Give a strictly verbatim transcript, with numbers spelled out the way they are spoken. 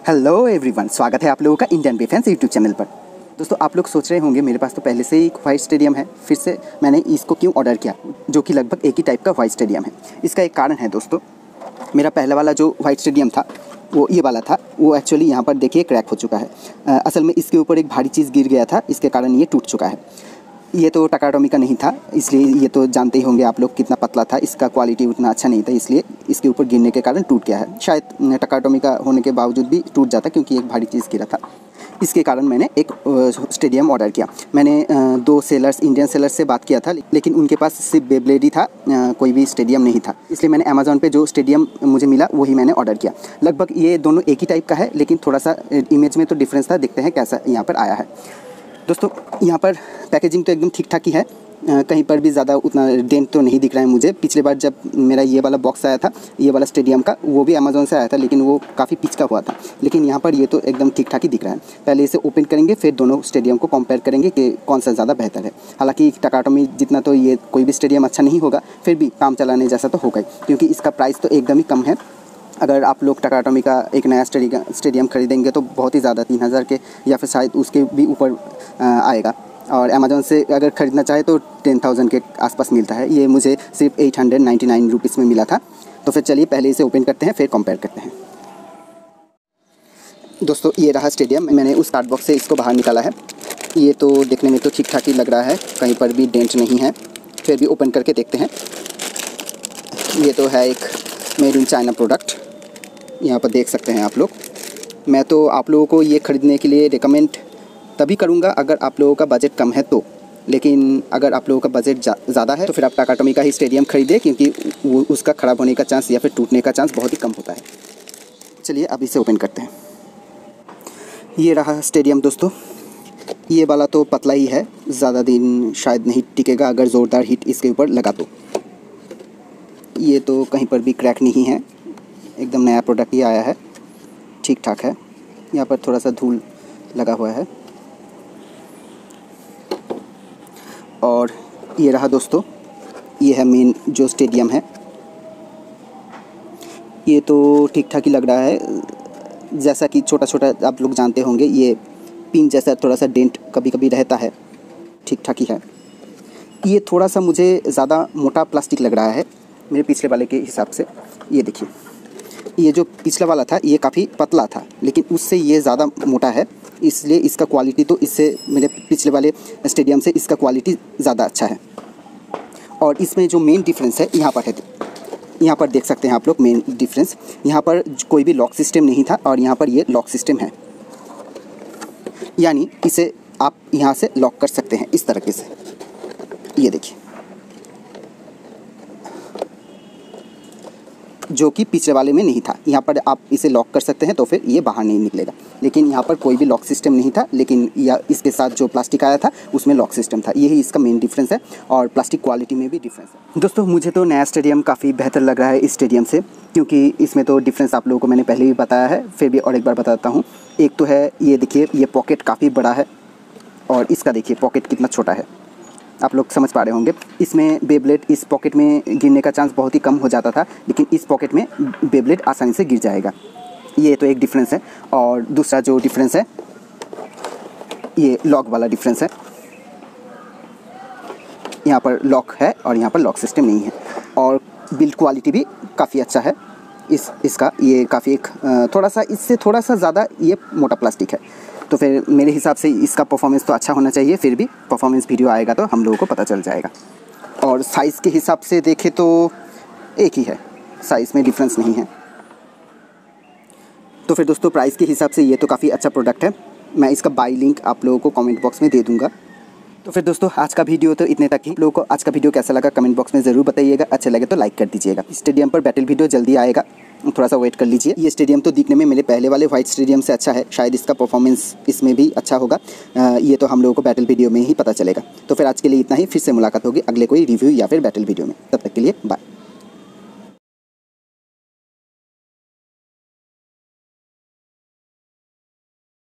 Hello everyone, स्वागत है आप लोगों का इंडियन डिफेंस यूट्यूब चैनल पर। दोस्तों, आप लोग सोच रहे होंगे मेरे पास तो पहले से ही एक वाइट स्टेडियम है, फिर से मैंने इसको क्यों ऑर्डर किया, जो कि लगभग एक ही टाइप का वाइट स्टेडियम है। इसका एक कारण है दोस्तों, मेरा पहला वाला जो वाइट स्टेडियम था वो ये वाला था, वो एक्चुअली यहाँ पर देखिए क्रैक हो चुका है। असल में इसके ऊपर एक भारी चीज़ गिर गया था, इसके कारण ये टूट चुका है। ये तो टाकाटोमी का नहीं था, इसलिए ये तो जानते ही होंगे आप लोग कितना पतला था, इसका क्वालिटी उतना अच्छा नहीं था, इसलिए इसके ऊपर गिरने के कारण टूट गया है। शायद टाकाटोमी का होने के बावजूद भी टूट जाता क्योंकि एक भारी चीज़ गिरा था। इसके कारण मैंने एक स्टेडियम ऑर्डर किया। मैंने दो सेलर्स, इंडियन सेलर्स से बात किया था, लेकिन उनके पास सिर्फ बेब्लेड ही था, कोई भी स्टेडियम नहीं था। इसलिए मैंने अमेज़ॉन पे जो स्टेडियम मुझे मिला वही मैंने ऑर्डर किया। लगभग ये दोनों एक ही टाइप का है, लेकिन थोड़ा सा इमेज में तो डिफरेंस था। देखते हैं कैसा यहाँ पर आया है। दोस्तों, यहाँ पर पैकेजिंग तो एकदम ठीक ठाक ही है, कहीं पर भी ज़्यादा उतना डेंट तो नहीं दिख रहा है मुझे। पिछले बार जब मेरा ये वाला बॉक्स आया था, ये वाला स्टेडियम का, वो भी अमेज़ॉन से आया था, लेकिन वो काफ़ी पिचका हुआ था। लेकिन यहाँ पर ये तो एकदम ठीक ठाक ही दिख रहा है। पहले इसे ओपन करेंगे, फिर दोनों स्टेडियम को कंपेयर करेंगे कि कौन सा ज़्यादा बेहतर है। हालांकि टाकाटोमी जितना तो ये कोई भी स्टेडियम अच्छा नहीं होगा, फिर भी काम चलाने जैसा तो होगा ही, क्योंकि इसका प्राइस तो एकदम ही कम है। अगर आप लोग टाकाटोमी का एक नया स्टेडियम खरीदेंगे तो बहुत ही ज़्यादा तीन हज़ार के या फिर शायद उसके भी ऊपर आएगा, और अमेज़ॉन से अगर ख़रीदना चाहे तो टेन थाउजेंड के आसपास मिलता है। ये मुझे सिर्फ eight hundred ninety nine rupees में मिला था। तो फिर चलिए पहले इसे ओपन करते हैं, फिर कंपेयर करते हैं। दोस्तों, ये रहा स्टेडियम। मैंने उस कार्ड बॉक्स से इसको बाहर निकाला है। ये तो देखने में तो ठीक ठाक ही लग रहा है, कहीं पर भी डेंट नहीं है। फिर भी ओपन करके देखते हैं। ये तो है एक मेड इन चाइना प्रोडक्ट, यहाँ पर देख सकते हैं आप लोग। मैं तो आप लोगों को ये ख़रीदने के लिए रिकमेंड तभी करूँगा अगर आप लोगों का बजट कम है तो। लेकिन अगर आप लोगों का बजट ज़्यादा है तो फिर आप टाकाटोमी का ही स्टेडियम खरीदें, क्योंकि वो उसका ख़राब होने का चांस या फिर टूटने का चांस बहुत ही कम होता है। चलिए अब इसे ओपन करते हैं। ये रहा स्टेडियम दोस्तों। ये वाला तो पतला ही है, ज़्यादा दिन शायद नहीं टिकेगा अगर ज़ोरदार हीट इसके ऊपर लगा तो। ये तो कहीं पर भी क्रैक नहीं है, एकदम नया प्रोडक्ट ही आया है, ठीक ठाक है। यहाँ पर थोड़ा सा धूल लगा हुआ है। और ये रहा दोस्तों, ये है मेन जो स्टेडियम है। ये तो ठीक ठाक ही लग रहा है, जैसा कि छोटा छोटा आप लोग जानते होंगे, ये पिन जैसा थोड़ा सा डेंट कभी कभी रहता है, ठीक ठाक ही है। ये थोड़ा सा मुझे ज़्यादा मोटा प्लास्टिक लग रहा है मेरे पिछले वाले के हिसाब से। ये देखिए, ये जो पिछला वाला था ये काफ़ी पतला था, लेकिन उससे ये ज़्यादा मोटा है, इसलिए इसका क्वालिटी तो इससे, मेरे पिछले वाले स्टेडियम से इसका क्वालिटी ज़्यादा अच्छा है। और इसमें जो मेन डिफरेंस है यहाँ पर है, यहाँ पर देख सकते हैं आप लोग मेन डिफरेंस। यहाँ पर कोई भी लॉक सिस्टम नहीं था और यहाँ पर ये लॉक सिस्टम है, यानी इसे आप यहाँ से लॉक कर सकते हैं इस तरीके से। ये देखिए, जो कि पिछले वाले में नहीं था। यहाँ पर आप इसे लॉक कर सकते हैं तो फिर ये बाहर नहीं निकलेगा, लेकिन यहाँ पर कोई भी लॉक सिस्टम नहीं था, लेकिन या इसके साथ जो प्लास्टिक आया था उसमें लॉक सिस्टम था। यही इसका मेन डिफरेंस है, और प्लास्टिक क्वालिटी में भी डिफरेंस है। दोस्तों, मुझे तो नया स्टेडियम काफ़ी बेहतर लग रहा है इस स्टेडियम से, क्योंकि इसमें तो डिफरेंस आप लोगों को मैंने पहले भी बताया है, फिर भी और एक बार बताता हूँ। एक तो है, ये देखिए, ये पॉकेट काफ़ी बड़ा है, और इसका देखिए पॉकेट कितना छोटा है। आप लोग समझ पा रहे होंगे, इसमें बेब्लेड इस पॉकेट में गिरने का चांस बहुत ही कम हो जाता था, लेकिन इस पॉकेट में बेब्लेड आसानी से गिर जाएगा। ये तो एक डिफरेंस है। और दूसरा जो डिफरेंस है, ये लॉक वाला डिफरेंस है। यहाँ पर लॉक है और यहाँ पर लॉक सिस्टम नहीं है। और बिल्ड क्वालिटी भी काफ़ी अच्छा है इस इसका। ये काफ़ी एक थोड़ा सा, इससे थोड़ा सा ज़्यादा ये मोटा प्लास्टिक है, तो फिर मेरे हिसाब से इसका परफॉर्मेंस तो अच्छा होना चाहिए। फिर भी परफॉर्मेंस वीडियो आएगा तो हम लोगों को पता चल जाएगा। और साइज़ के हिसाब से देखें तो एक ही है, साइज़ में डिफरेंस नहीं है। तो फिर दोस्तों, प्राइस के हिसाब से ये तो काफ़ी अच्छा प्रोडक्ट है। मैं इसका बाई लिंक आप लोगों को कमेंट बॉक्स में दे दूँगा। तो फिर दोस्तों, आज का वीडियो तो इतने तक ही। लोगों को आज का वीडियो कैसा लगा कमेंट बॉक्स में ज़रूर बताइएगा। अच्छा लगे तो लाइक कर दीजिएगा। स्टेडियम पर बैटल वीडियो जल्दी आएगा, थोड़ा सा वेट कर लीजिए। ये स्टेडियम तो दिखने में मेरे पहले वाले वाइट स्टेडियम से अच्छा है, शायद इसका परफॉर्मेंस इसमें भी अच्छा होगा। ये तो हम लोगों को बैटल वीडियो में ही पता चलेगा। तो फिर आज के लिए इतना ही, फिर से मुलाकात होगी अगले कोई रिव्यू या फिर बैटल वीडियो में। तब तक के लिए बाय।